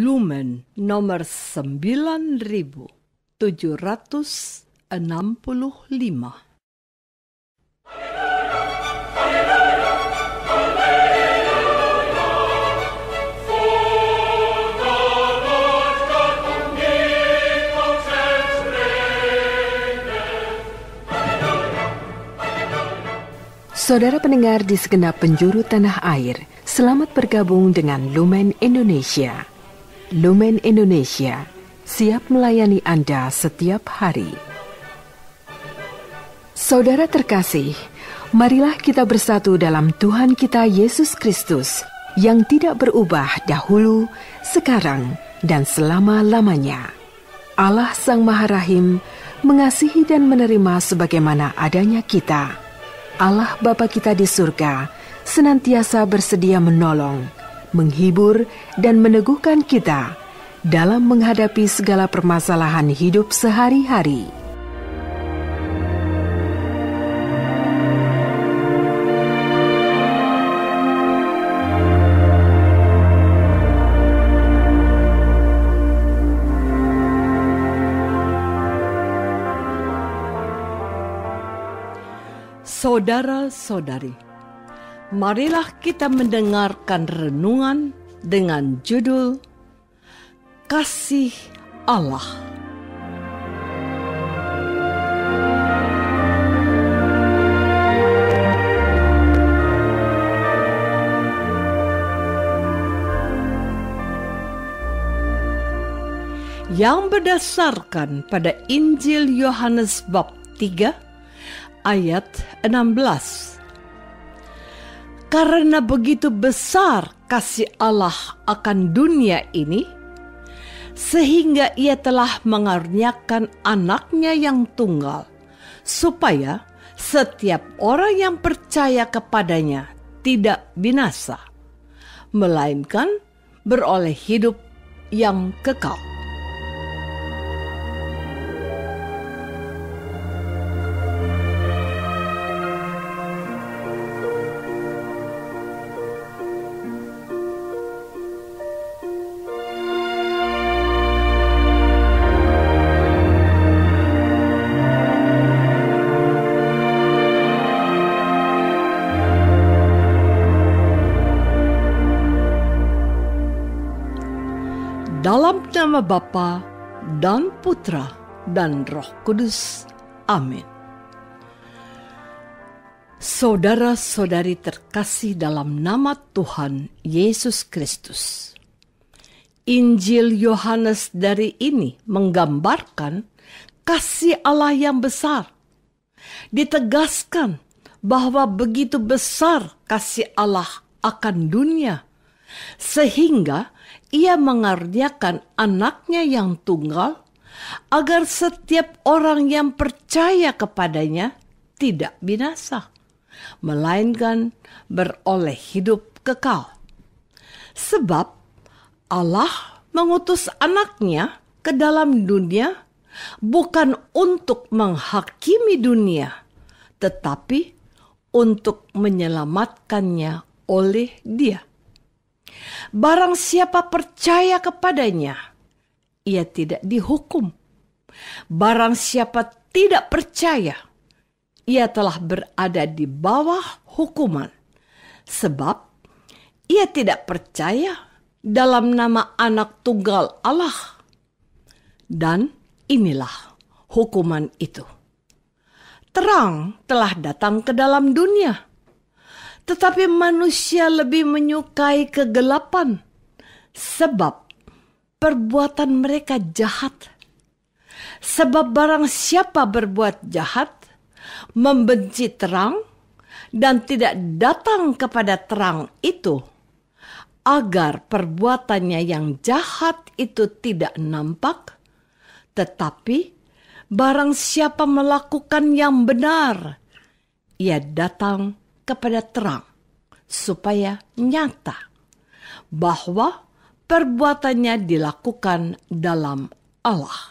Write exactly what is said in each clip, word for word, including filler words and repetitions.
Lumen nomor sembilan ribu tujuh ratus enam puluh lima. Saudara pendengar di segenap penjuru tanah air, selamat bergabung dengan Lumen Indonesia. Lumen Indonesia, siap melayani Anda setiap hari. Saudara terkasih, marilah kita bersatu dalam Tuhan kita Yesus Kristus yang tidak berubah dahulu, sekarang, dan selama-lamanya. Allah Sang Maha Rahim mengasihi dan menerima sebagaimana adanya kita. Allah Bapa kita di surga senantiasa bersedia menolong, menghibur, dan meneguhkan kita dalam menghadapi segala permasalahan hidup sehari-hari. Saudara-saudari, marilah kita mendengarkan renungan dengan judul Kasih Allah. Yang berdasarkan pada Injil Yohanes bab tiga ayat enam belas. Karena begitu besar kasih Allah akan dunia ini, sehingga ia telah mengaruniakan anaknya yang tunggal, supaya setiap orang yang percaya kepadanya tidak binasa, melainkan beroleh hidup yang kekal. Dalam nama Bapa dan Putra dan Roh Kudus. Amin. Saudara-saudari terkasih dalam nama Tuhan Yesus Kristus, Injil Yohanes dari ini menggambarkan kasih Allah yang besar. Ditegaskan bahwa begitu besar kasih Allah akan dunia, sehingga ia mengaruniakan anaknya yang tunggal, agar setiap orang yang percaya kepadanya tidak binasa, melainkan beroleh hidup kekal. Sebab Allah mengutus anaknya ke dalam dunia bukan untuk menghakimi dunia, tetapi untuk menyelamatkannya oleh Dia. Barang siapa percaya kepadanya, ia tidak dihukum. Barang siapa tidak percaya, ia telah berada di bawah hukuman, sebab ia tidak percaya dalam nama Anak Tunggal Allah. Dan inilah hukuman itu: terang telah datang ke dalam dunia, tetapi manusia lebih menyukai kegelapan, sebab perbuatan mereka jahat. Sebab barang siapa berbuat jahat, membenci terang, dan tidak datang kepada terang itu, agar perbuatannya yang jahat itu tidak nampak, tetapi barang siapa melakukan yang benar, ia datang kepada terang, supaya nyata bahwa perbuatannya dilakukan dalam Allah.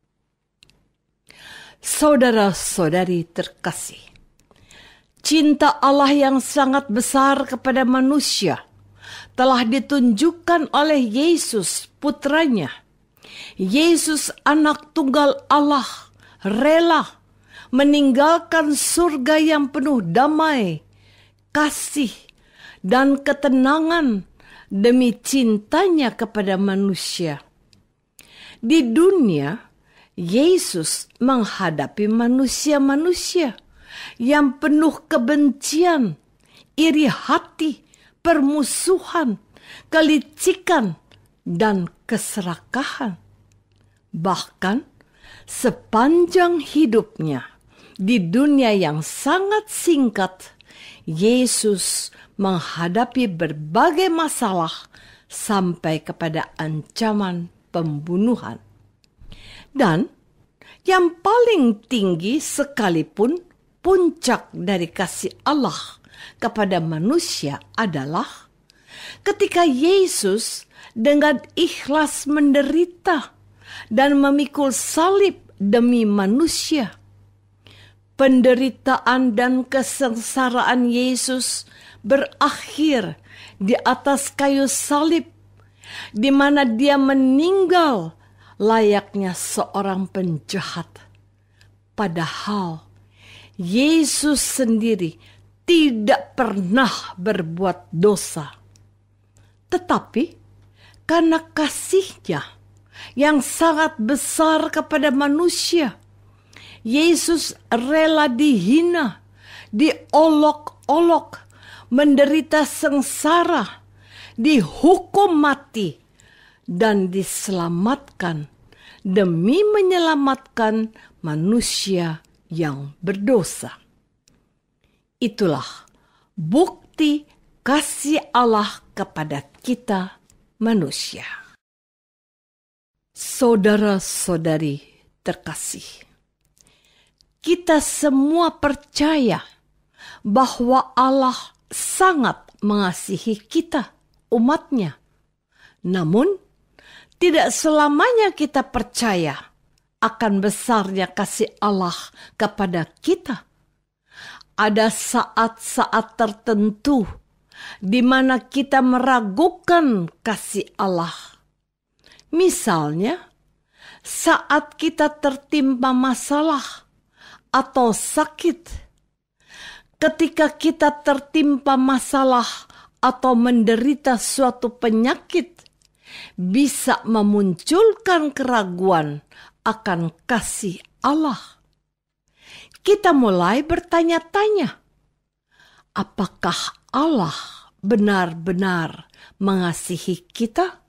Saudara-saudari terkasih, cinta Allah yang sangat besar kepada manusia telah ditunjukkan oleh Yesus putranya. Yesus anak tunggal Allah rela meninggalkan surga yang penuh damai, kasih, dan ketenangan demi cintanya kepada manusia. Di dunia, Yesus menghadapi manusia-manusia yang penuh kebencian, iri hati, permusuhan, kelicikan, dan keserakahan. Bahkan sepanjang hidupnya di dunia yang sangat singkat, Yesus menghadapi berbagai masalah sampai kepada ancaman pembunuhan. Dan yang paling tinggi sekalipun puncak dari kasih Allah kepada manusia adalah ketika Yesus dengan ikhlas menderita dan memikul salib demi manusia. Penderitaan dan kesengsaraan Yesus berakhir di atas kayu salib, di mana dia meninggal layaknya seorang penjahat. Padahal Yesus sendiri tidak pernah berbuat dosa. Tetapi karena kasih-Nya yang sangat besar kepada manusia, Yesus rela dihina, diolok-olok, menderita sengsara, dihukum mati, dan diselamatkan demi menyelamatkan manusia yang berdosa. Itulah bukti kasih Allah kepada kita manusia. Saudara-saudari terkasih, kita semua percaya bahwa Allah sangat mengasihi kita, umat-Nya. Namun, tidak selamanya kita percaya akan besarnya kasih Allah kepada kita. Ada saat-saat tertentu di mana kita meragukan kasih Allah. Misalnya, saat kita tertimpa masalah atau sakit. Ketika kita tertimpa masalah atau menderita suatu penyakit, bisa memunculkan keraguan akan kasih Allah. Kita mulai bertanya-tanya, apakah Allah benar-benar mengasihi kita?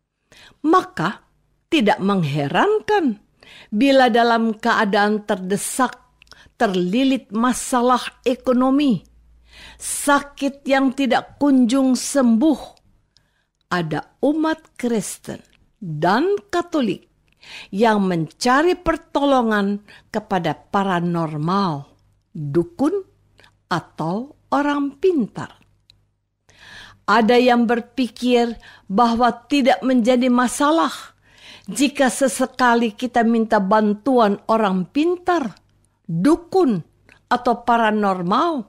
Maka tidak mengherankan bila dalam keadaan terdesak, terlilit masalah ekonomi, sakit yang tidak kunjung sembuh, ada umat Kristen dan Katolik yang mencari pertolongan kepada paranormal, dukun, atau orang pintar. Ada yang berpikir bahwa tidak menjadi masalah jika sesekali kita minta bantuan orang pintar, dukun, atau paranormal.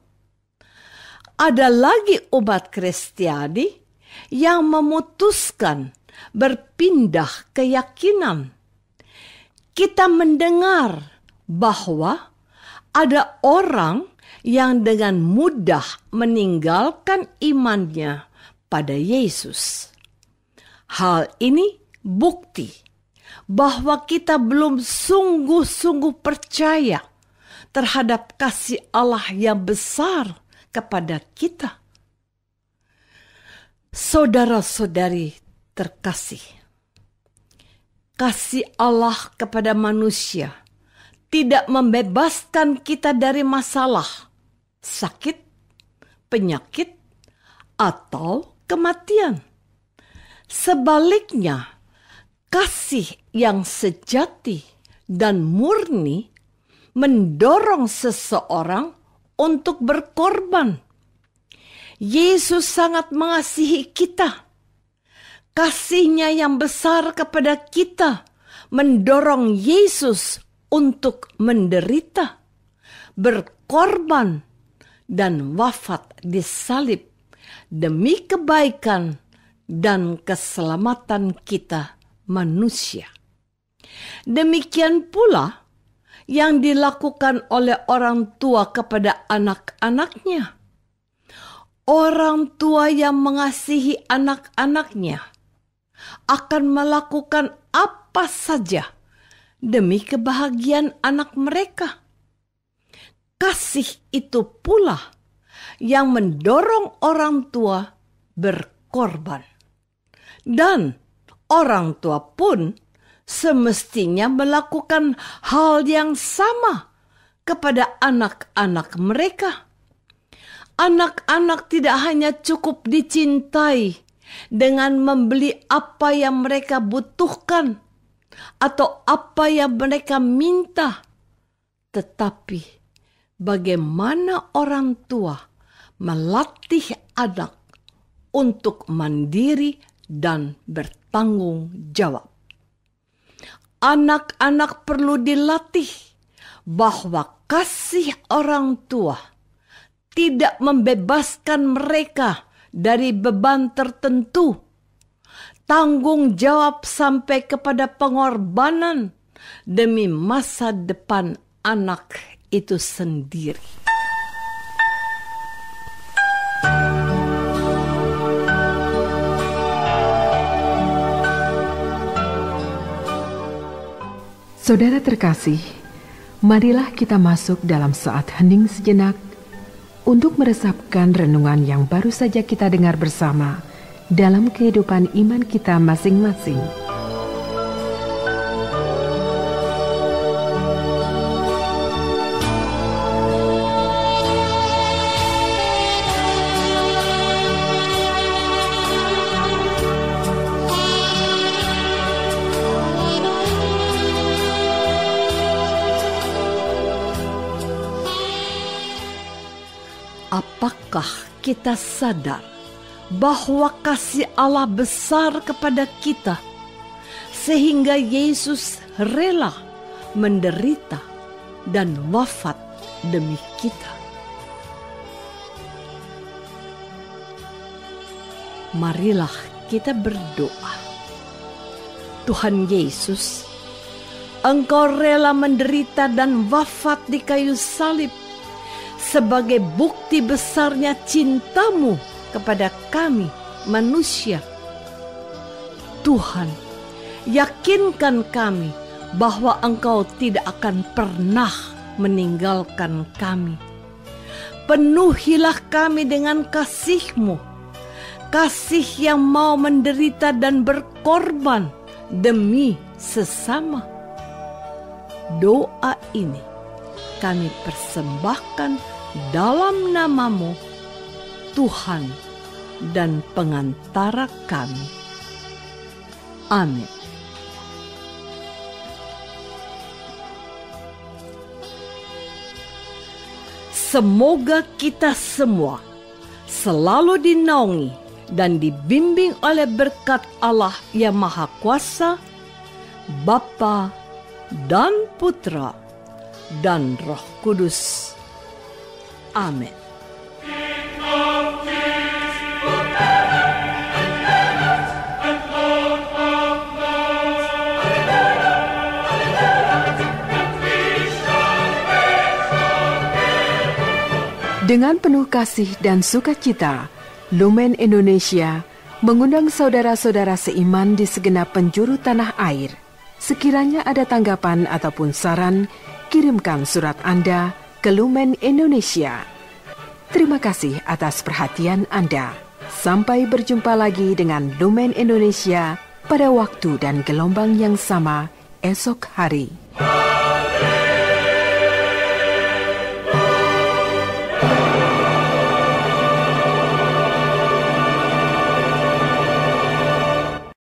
Ada lagi umat Kristiani yang memutuskan berpindah keyakinan. Kita mendengar bahwa ada orang yang dengan mudah meninggalkan imannya pada Yesus. Hal ini bukti bahwa kita belum sungguh-sungguh percaya terhadap kasih Allah yang besar kepada kita. Saudara-saudari terkasih, kasih Allah kepada manusia tidak membebaskan kita dari masalah, sakit, penyakit, atau kematian. Sebaliknya, kasih yang sejati dan murni mendorong seseorang untuk berkorban. Yesus sangat mengasihi kita. Kasih-Nya yang besar kepada kita mendorong Yesus untuk menderita, berkorban, dan wafat di salib demi kebaikan dan keselamatan kita manusia. Demikian pula yang dilakukan oleh orang tua kepada anak-anaknya. Orang tua yang mengasihi anak-anaknya akan melakukan apa saja demi kebahagiaan anak mereka. Kasih itu pula yang mendorong orang tua berkorban. Dan orang tua pun semestinya melakukan hal yang sama kepada anak-anak mereka. Anak-anak tidak hanya cukup dicintai dengan membeli apa yang mereka butuhkan atau apa yang mereka minta, tetapi bagaimana orang tua melatih anak untuk mandiri dan bertanggung jawab. Anak-anak perlu dilatih bahwa kasih orang tua tidak membebaskan mereka dari beban tertentu, tanggung jawab sampai kepada pengorbanan demi masa depan anak itu sendiri. Saudara terkasih, marilah kita masuk dalam saat hening sejenak untuk meresapkan renungan yang baru saja kita dengar bersama dalam kehidupan iman kita masing-masing. Apakah kita sadar bahwa kasih Allah besar kepada kita sehingga Yesus rela menderita dan wafat demi kita? Marilah kita berdoa. Tuhan Yesus, Engkau rela menderita dan wafat di kayu salib sebagai bukti besarnya cintamu kepada kami manusia. Tuhan, yakinkan kami bahwa Engkau tidak akan pernah meninggalkan kami. Penuhilah kami dengan kasih-Mu, kasih yang mau menderita dan berkorban demi sesama. Doa ini kami persembahkan dalam nama-Mu, Tuhan dan pengantara kami. Amin. Semoga kita semua selalu dinaungi dan dibimbing oleh berkat Allah yang Maha Kuasa, Bapa dan Putra dan Roh Kudus. Amin. Dengan penuh kasih dan sukacita, Lumen Indonesia mengundang saudara-saudara seiman di segenap penjuru tanah air. Sekiranya ada tanggapan ataupun saran, kirimkan surat Anda ke Lumen Indonesia. Terima kasih atas perhatian Anda. Sampai berjumpa lagi dengan Lumen Indonesia pada waktu dan gelombang yang sama esok hari.